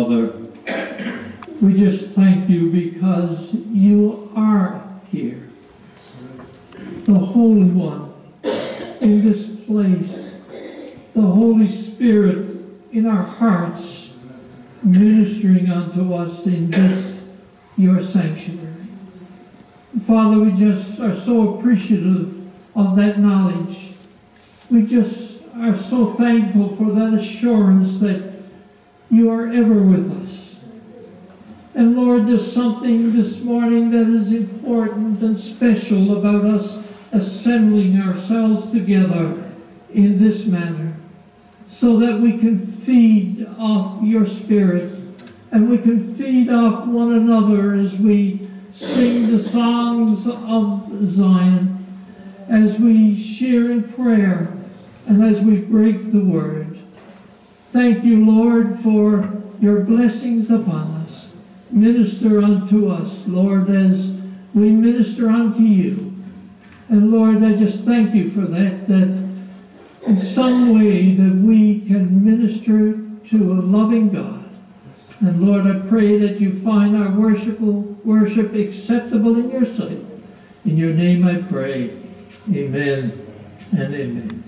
Father, we just thank you because you are here, the Holy One in this place, the Holy Spirit in our hearts, ministering unto us in this, your sanctuary. Father, we just are so appreciative of that knowledge. We just are so thankful for that assurance that you are ever with us. And Lord, there's something this morning that is important and special about us assembling ourselves together in this manner, so that we can feed off your Spirit, and we can feed off one another as we sing the songs of Zion, as we share in prayer, and as we break the word. Thank you, Lord, for your blessings upon us. Minister unto us, Lord, as we minister unto you. And Lord, I just thank you for that in some way that we can minister to a loving God. And Lord, I pray that you find our worship acceptable in your sight. In your name I pray. Amen and amen.